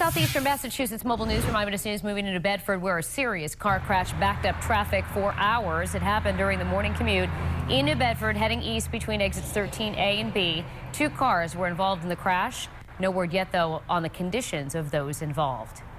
Southeastern Massachusetts Mobile News from Eyewitness News moving into Bedford, where a serious car crash backed up traffic for hours. It happened during the morning commute into Bedford, heading east between exits 13A and B. 2 cars were involved in the crash. No word yet, though, on the conditions of those involved.